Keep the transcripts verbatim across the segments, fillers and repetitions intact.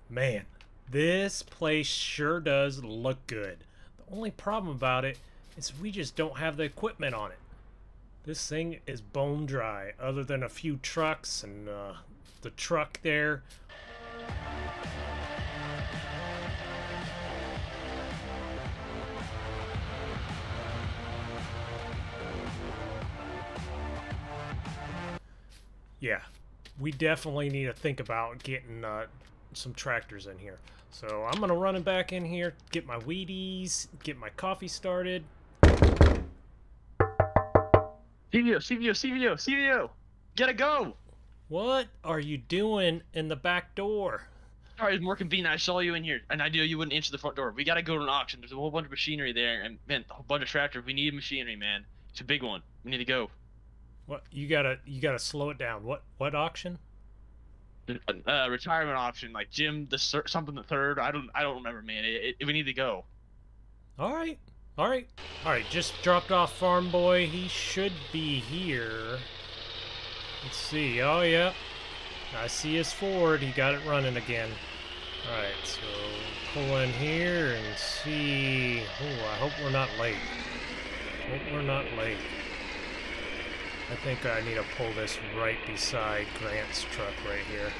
Man, this place sure does look good. The only problem about it is we just don't have the equipment on it. This thing is bone dry, other than a few trucks and uh, the truck there. Yeah, we definitely need to think about getting uh, some tractors in here. So I'm gonna run it back in here, get my Wheaties, get my coffee started. C V O, C V O, C V O, C V O! Gotta go! What are you doing in the back door? Sorry, it's more convenient. I saw you in here, and I knew you wouldn't answer the front door. We gotta go to an auction. There's a whole bunch of machinery there, and man, a whole bunch of tractors. We need machinery, man. It's a big one. We need to go. What you gotta you gotta slow it down. What what auction? Uh, retirement option, like Jim the something the third. I don't I don't remember, man. It, it, we need to go. All right, all right, all right. Just dropped off Farm Boy. He should be here. Let's see. Oh yeah, I see his Ford. He got it running again. All right, so pull in here and see. Oh, I hope we're not late. Hope we're not late. I think I need to pull this right beside Grant's truck right here.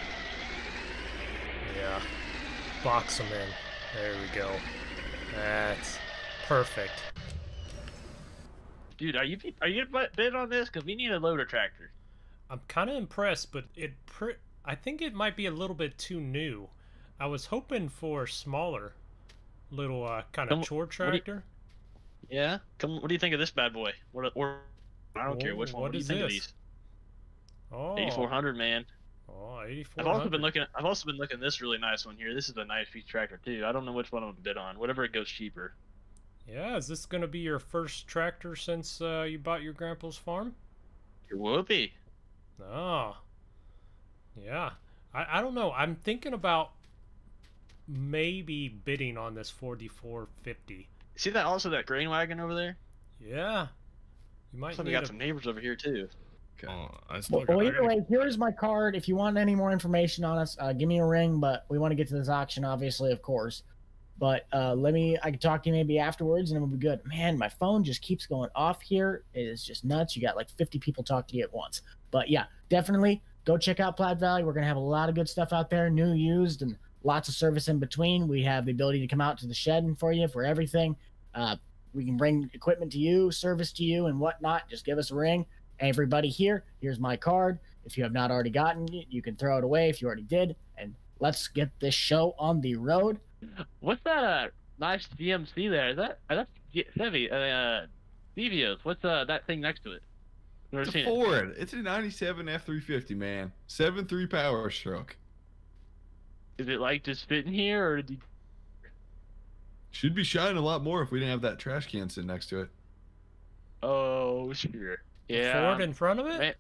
Yeah. Box them in. There we go. That's perfect. Dude, are you are you bid on this? Because we need a loader tractor. I'm kind of impressed, but it pr I think it might be a little bit too new. I was hoping for a smaller little uh, kind of chore tractor. You, yeah? Come. What do you think of this bad boy? What or I don't oh, care which one. What, what do you think this? of these? Oh, eighty-four hundred, man. Oh, eighty-four I've hundred. also been looking. I've also been looking at this really nice one here. This is a nice piece tractor too. I don't know which one I'm gonna bid on. Whatever it goes cheaper. Yeah, is this gonna be your first tractor since uh, you bought your grandpa's farm? It will be. Oh, yeah. I I don't know. I'm thinking about maybe bidding on this forty-four fifty. See that also that grain wagon over there? Yeah. You might. So we got a... some neighbors over here too. Okay. Oh, I still well, got, well, either way, here's my card. If you want any more information on us, uh, give me a ring. But we want to get to this auction, obviously, of course. But uh, let me. I can talk to you maybe afterwards, and it will be good. Man, my phone just keeps going off here. It is just nuts. You got like fifty people talking to you at once. But yeah, definitely go check out Platte Valley. We're gonna have a lot of good stuff out there, new, used, and lots of service in between. We have the ability to come out to the shed and for you for everything. Uh, we can bring equipment to you, service to you, and whatnot. Just give us a ring. Everybody here, here's my card. If you have not already gotten it, you can throw it away if you already did. And let's get this show on the road. What's that uh, nice G M C there? Is that uh, that's heavy? Uh, C V Os. What's uh, that thing next to it? It's a Ford. It. It's a ninety-seven F three fifty, man. seven three power stroke. Is it like just fitting here, or did you... Should be shining a lot more if we didn't have that trash can sitting next to it. Oh, sure. Yeah. Ford in front of it?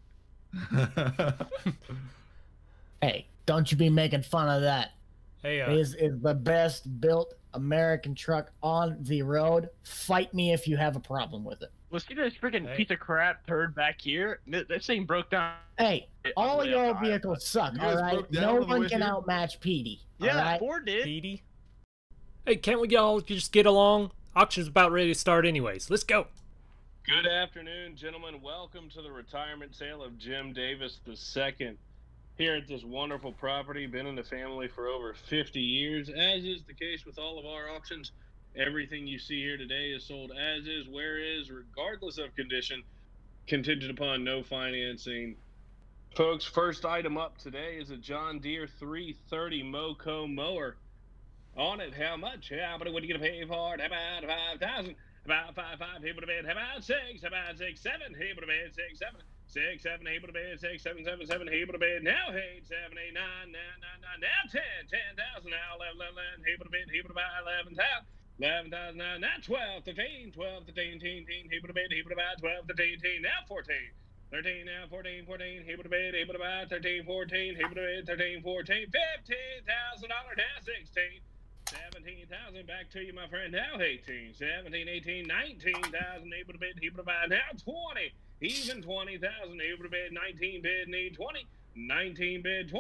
Hey, don't you be making fun of that. Hey, uh, This is the best built American truck on the road. Fight me if you have a problem with it. Well, see this freaking hey. piece of crap turd back here? That thing broke down. Hey, all of your vehicles suck, all right? No one can outmatch Petey. Yeah, right? Ford did. Petey. Hey, can't we all just get along? Auction's about ready to start anyways. Let's go. Good afternoon, gentlemen. Welcome to the retirement sale of Jim Davis the second. Here at this wonderful property, been in the family for over fifty years, as is the case with all of our auctions. Everything you see here today is sold as is, where is, regardless of condition, contingent upon no financing. Folks, first item up today is a John Deere three thirty Moco mower. On it, how much? How about what are you gonna pay for it? How about five thousand? About five five, able to bid. How about six? How about six seven? Able to bid six seven. Six seven, able to bid six seven seven seven. Able to bid now. Eight seven eight nine nine nine nine. Now ten ten thousand. Now eleven eleven. Able to bid. Able to buy eleven thousand. Eleven thousand now. Now twelve thirteen twelve thirteen teen teen. Able to bid. Able to buy twelve thirteen teen. Now fourteen. thirteen now, fourteen, fourteen, able to bid, able to buy, thirteen, fourteen, able to bid, thirteen, fourteen, fifteen thousand dollars, now sixteen, seventeen thousand, back to you, my friend, now eighteen, seventeen, eighteen, nineteen thousand, able to bid, able to buy, now twenty, even twenty thousand, able to bid, nineteen, bid, need twenty, nineteen, bid, twenty,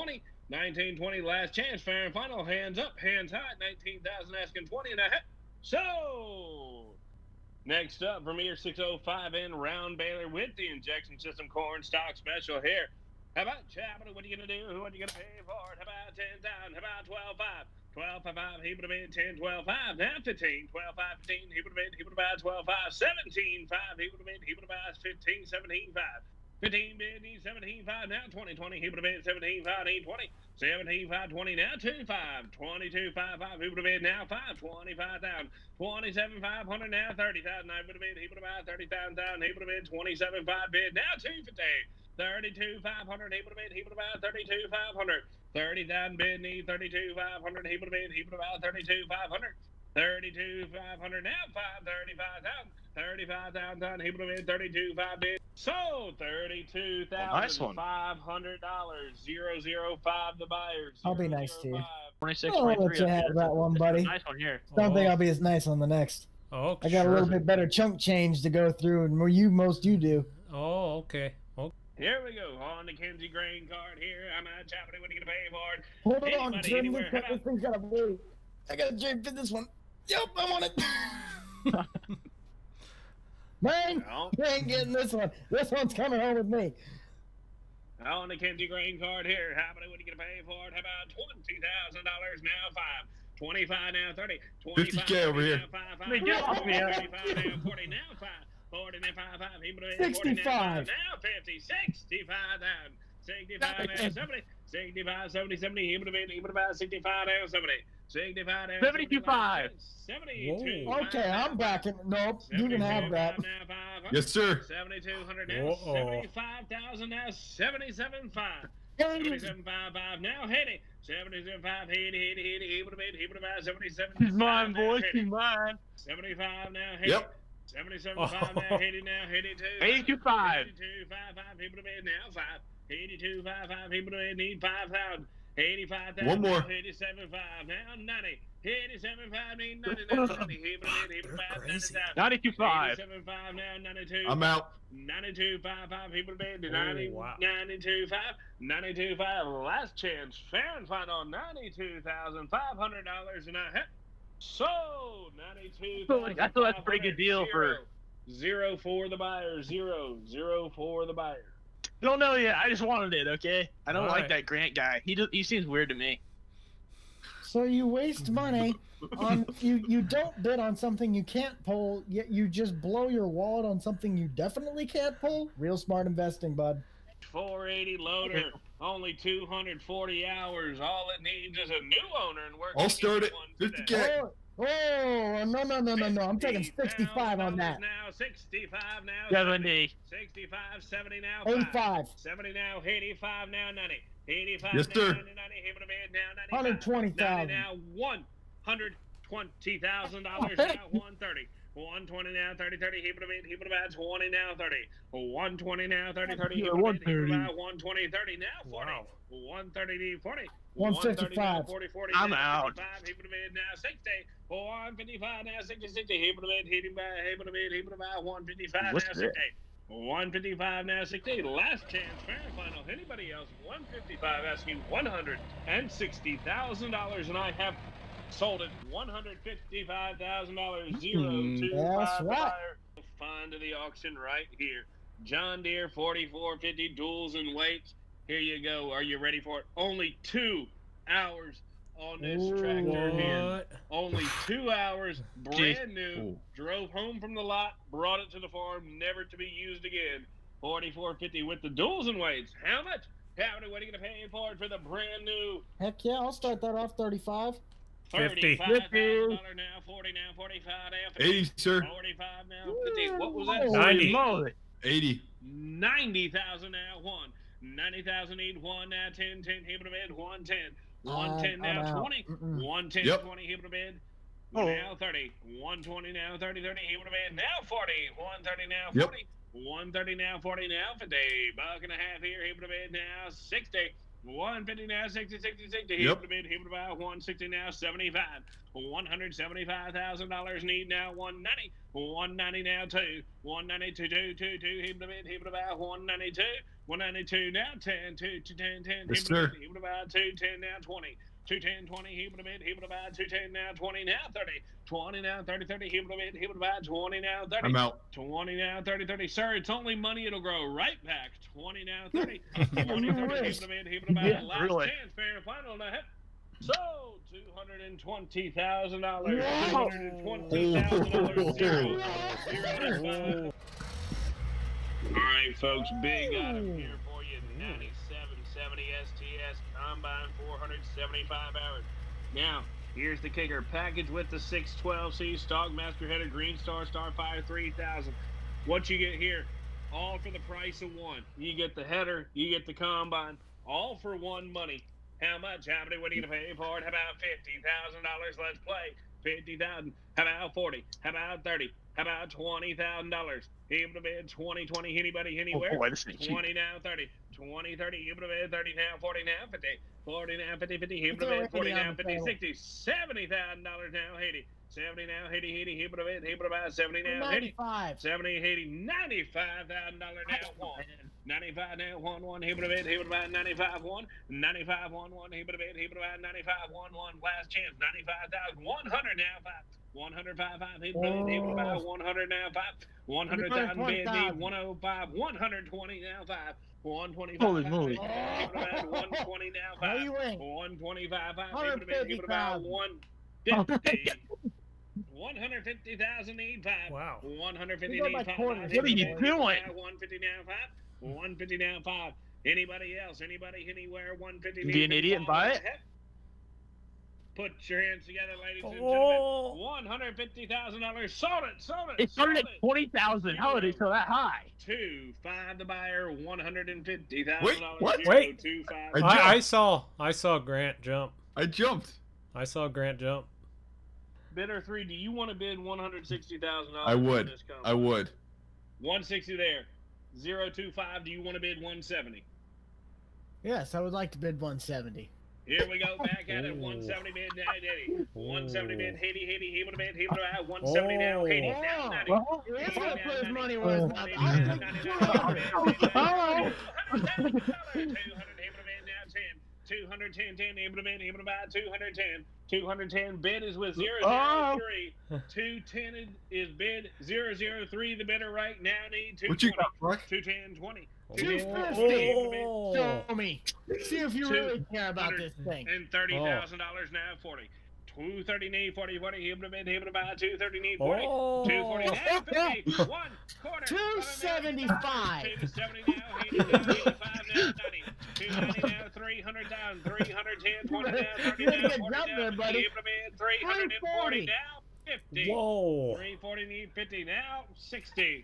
nineteen, twenty, last chance, fair and final. Hands up, hands high. nineteen thousand asking twenty and a half. So, next up from here, six oh five in round Baylor with the injection system corn stock special here. How about Chapel? What are you going to do? What are you going to pay for it? How about ten thousand? How about twelve five? twelve five, he would have been ten, twelve five, now fifteen, twelve five, fifteen, he would have been, he would have been twelve five, seventeen five, he would have been, he would have been fifteen, seventeen five. fifteen bid, need seventeen five, now twenty, twenty, he would have been seventeen five, need twenty, seventeen five, twenty, now two five, twenty-two five, five, he would have been now five, twenty-five thousand, twenty-seven five hundred, now thirty thousand, I would have been, he would have been thirty thousand, he would have been twenty-seven five bid, now two fifty, thirty-two five hundred, he would have been, he would have been thirty-two five hundred. thirty thousand bid, need thirty-two five hundred, he would have been, he would have been thirty-two five hundred. thirty-two five hundred, now five, thirty-five thousand. thirty-five thousand, he would have been thirty-two five bid. So, thirty-two thousand five hundred dollars. zero zero five the buyers. I'll be nice to you. twenty-six, I'll let twenty-three. you have that one, buddy. Nice one here. Don't Oh. think I'll be as nice on the next. Oh, I got sure. a little bit better chunk change to go through, and more you most you do. Oh, okay. Okay. Here we go, on the Kenzie grain card here. I'm not chopping it, what are you going to pay for it? Hold on, Anybody, Jim. anywhere, This, how this thing's gotta move. I gotta jump in this one. Yep, I'm on it. Man, No. you ain't getting this one. This one's coming home with me. On the Kenzie grain card here, how about what are you going to pay for it? How about twenty thousand dollars now, five. twenty-five now, thirty. fifty K over here. Five, Let me get off me, huh? thirty-five now, forty now, five. forty now, five, five. He would have been sixty-five. now, fifty. sixty-five down. sixty-five now, seventy. sixty-five, seventy, seventy. He would have been, he would have been sixty-five now, seventy. sixty-five now, seventy-two five. seventy-two. Whoa. Okay, I'm backing. Nope, you can have that. Yes, sir. seventy-two hundred now, Uh-oh. seventy-five thousand now, seventy-seven five. seventy-seven five five now, Haiti. seventy-seven five, Haiti, Haiti, Haiti. He would have been, he would have been seventy-seven. She's mine, boy. She's mine. seventy-five now, Haiti. Yep. seventy-seven five now, Haiti now, Haiti two. eighty-two five. eighty-two five five, he would have been now five. eighty-two five five, he would have been need five thousand. eighty-five thousand. One more. eighty-seven five now, ninety. eighty-seven five, need ninety now, ninety. He would have been, he would have been They're crazy. ninety-two five. eighty-seven five now, ninety-two. I'm out. ninety-two five five, he would have been Oh, ninety, wow. ninety-two five, ninety-two five, last chance, fair and final, ninety-two thousand five hundred dollars and a half. So, ninety-two feel like- I feel that's a pretty good deal for- Zero for the buyer, zero, zero for the buyer. Don't know yet. I just wanted it, okay? I don't All like right. that Grant guy. He do, he seems weird to me. So you waste money on you. You don't bid on something you can't pull, yet you just blow your wallet on something you definitely can't pull. Real smart investing, bud. four eighty loader, only two hundred forty hours. All it needs is a new owner and we're I'll gonna start get it. one fifty today. K. Oh, oh, no, no, no, no, no! I'm taking sixty-five on that. Now, sixty-five now. seventy. sixty-five, seventy now. eighty-five. seventy now, eighty-five now, ninety. eighty-five Yes, now, sir. ninety, ninety, he would have been now, ninety-five. one hundred twenty thousand. ninety now, one hundred twenty thousand dollars now, one thirty. one twenty now, thirty, thirty, he would have been, he would have had twenty now, thirty. one twenty now, thirty, thirty, he Yeah, would have been, he would one have had one twenty, thirty now, forty. Wow. one thirty, forty. one thirty now, fifty-five. forty, forty I'm now, out. fifty-five, he would have been now, sixty. one fifty-five now, sixty, sixty, he would have been, he would have been, he would have been, he would have had one fifty-five What's now, that? sixty. one fifty-five now, sixty. Last chance, fair and final. Anybody else? one fifty-five asking one hundred sixty thousand dollars, and I have sold it one hundred fifty-five thousand dollars. Zero Mm, two that's five. right. Find to the auction right here. John Deere forty-four fifty duals and weights. Here you go. Are you ready for it? Only two hours on this Ooh. tractor here. What? Only two hours, brand new. Ooh. Drove home from the lot, brought it to the farm, never to be used again. forty-four fifty with the duals and weights. How much? How many? What are you gonna pay for it for the brand new? Heck yeah, I'll start that off thirty-five. Fifty. Thirty-five thousand dollars now. Forty now. Forty-five now. fifty. eighty, sir. Forty-five now. Fifty. What was that? Ooh. ninety. Moly. eighty. Ninety thousand now. One. Ninety thousand need one now. Ten. Ten. He would have been one ten. One ten Uh, I'm now. out. Twenty. Mm-mm. One ten. Yep. Twenty. He would have been. Oh. Now thirty. One twenty now. Thirty. Thirty. He would have been now forty. One thirty now. Yep. Forty. One thirty now. Forty now. Fifty. Buck and a half here. He would have been now sixty. One fifty now. Sixty. Sixty. Sixty. He Yep. would have been. He would have been one sixty now. Seventy-five. One hundred seventy-five thousand dollars need now. One ninety. One ninety now. Two. One ninety two. Two. Two. Two. He would have been. He would have been one ninety two. one ninety-two now, ten, two, two ten, ten, Yes, he sir. would have about two ten now, twenty, two ten, twenty, he would have been, he would have about two ten now, twenty now, thirty, twenty now, thirty, thirty, he would have been, he would have about twenty now, thirty, I'm out. twenty now, thirty, thirty, sir, it's only money, it'll grow right back, twenty now, thirty, twenty, thirty, he would have been, he would have about Yeah, last really. chance, fair and final, now, sold two hundred twenty thousand dollars, two Wow. hundred twenty thousand dollars, zero, zero, all right, folks, big item here for you, ninety-seven seventy S T S Combine four hundred seventy-five hours. Now, here's the kicker. Package with the six twelve C Stock Master Header Green Star Starfire three thousand. What you get here, all for the price of one. You get the header, you get the Combine, all for one money. How much? How many? What are you going to pay for it? How about fifty thousand dollars? Let's play. fifty thousand dollars. How about forty? How about thirty? How about twenty thousand dollars? Able to bid twenty, twenty, anybody, anywhere? Oh boy, this ain't cheap. twenty now, thirty, twenty, thirty, able to bid thirty now, forty now, fifty, forty now, fifty, fifty, able to bid forty now, fifty, sixty, seventy thousand dollars now, eighty, seventy now, eighty, eighty, able to bid, able to buy seventy now, eighty, ninety-five. seventy, eighty, ninety-five thousand dollars now, one. ninety-five now, one, one, he would have been, he would have been ninety-five, one, ninety-five, one, one, he would have been, he would have been ninety-five, one, one, last chance, ninety-five thousand, one hundred now, five, one hundred five, five, he would have been, he would have been, one hundred now, five, one hundred thousand, bid, need, one oh five, one hundred twenty now, five, one twenty-five, Holy moly. one twenty now, How five, you win? one twenty-five, five, he one would have been, he would have been, one fifty, one hundred fifty thousand, need five, Wow. one hundred fifty, You got need my five, quarters. What are you doing? one fifty now, five, one fifty now, five. Anybody else? Anybody anywhere? one fifty. Be an idiot and buy it? Put your hands together, ladies and Oh. gentlemen. one hundred fifty thousand dollars. Sold it. Sold it. It started at sold it. twenty thousand. How did it go that high? Two five the buyer. One hundred and fifty thousand dollars. Wait, what? Wait. Two five. I I, I jumped. saw I saw Grant jump. I jumped. I saw Grant jump. Bidder three. Do you want to bid one hundred sixty thousand dollars? I would. I would. One sixty there. Zero two five. Do you want to bid one seventy? Yes, I would like to bid one seventy. Here we go, back at it. Ooh. one seventy bid, Haiti. one seventy bid, Ooh. Haiti, Haiti, he would have bid, he would have one seventy now, Oh. Haiti, now, ninety. Well, He's Haiti, gonna now, put his ninety. money where his Oh. mouth. Haiti, I'll now, take ninety, two now, hundred. Haiti, now, Oh. two hundred, he would have bid now, ten. two hundred ten, ten, he would have bid, he would have bid two hundred ten. two hundred ten bid is with zero zero three. two ten is bid zero zero three. The bidder right now need two What you twenty. got, Buck? two ten, twenty. two fifty. Show me. See if you Two really care about this thing. And thirty thousand dollars now, forty. Two thirty need forty, forty. He would have been able to buy two thirty need forty. Oh. Two forty now, fifty. One quarter. Two seventy-five. Two seventy now, eighty now, eighty-five now, ninety. Two ninety now, three hundred down, three hundred ten, twenty now, thirty You gotta now, get forty jumped now, there, buddy. he would have been three hundred forty now, fifty. Whoa. three forty need fifty now, sixty.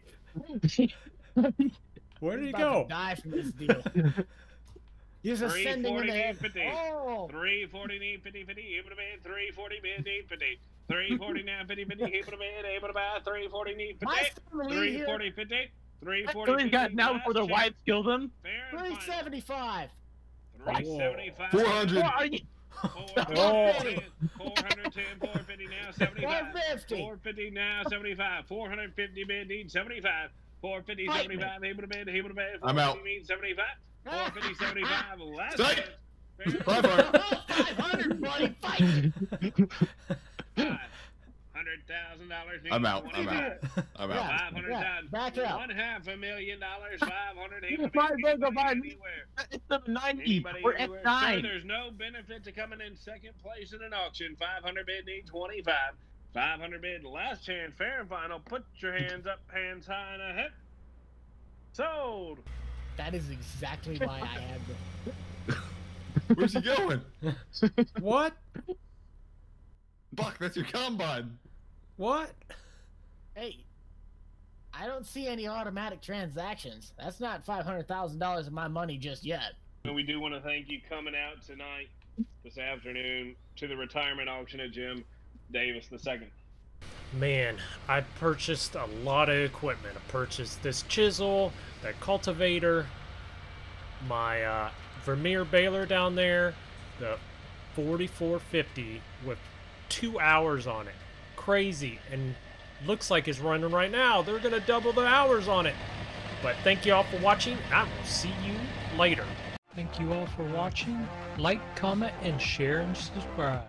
Where did he About go? to die from this deal. He's ascending in the head. fifty. Oh. three forty need fifty, fifty, he would have been three forty bid need fifty. three forty now, fifty, fifty, he would have been able to buy three forty need My fifty. son Lee three here. forty, fifty. three That's forty, what he's got fifty, now last before their chance. wives killed him. Fair and three final. seventy-five. three seventy-five. Four hundred. What are you- four Oh. ten, four ten, four fifty now, seventy-five. four fifty. four fifty now, seventy-five. four fifty bid need seventy-five. four fifty, Fight me. seventy-five. He would have bid, he would have bid. I'm out. four fifty need seventy-five. four fifty, seventy-five. Last Strike. chance. Fair and Five final. hundred. five hundred, buddy. Fight. Five hundred thousand dollars. I'm out. I'm out. I'm Yeah. out. Five hundred Yeah, thousand. back it up. One half a million dollars. Five hundred. You might as well go buy a new- anywhere. It's the ninety Anybody or F anywhere. Sir, nine. there's no benefit to coming in second place in an auction. Five hundred bid need twenty-five. Five hundred bid last chance. Fair and final. Put your hands up, hands high and ahead. Sold. That is exactly why I had them. Where's he going? What? Buck, that's your combine. What? Hey, I don't see any automatic transactions. That's not five hundred thousand dollars of my money just yet. And we do want to thank you coming out tonight, this afternoon, to the retirement auction at Jim Davis the second. Man, I purchased a lot of equipment. I purchased this chisel, that cultivator, my uh, Vermeer baler down there, the forty-four fifty with two hours on it. Crazy. And looks like it's running right now. They're going to double the hours on it. But thank you all for watching. I will see you later. Thank you all for watching. Like, comment, and share and subscribe.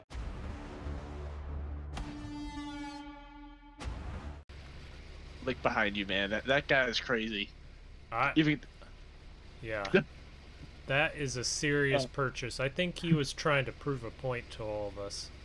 Look behind you, man. That that guy is crazy. I, Even yeah. That is a serious purchase. I think he was trying to prove a point to all of us.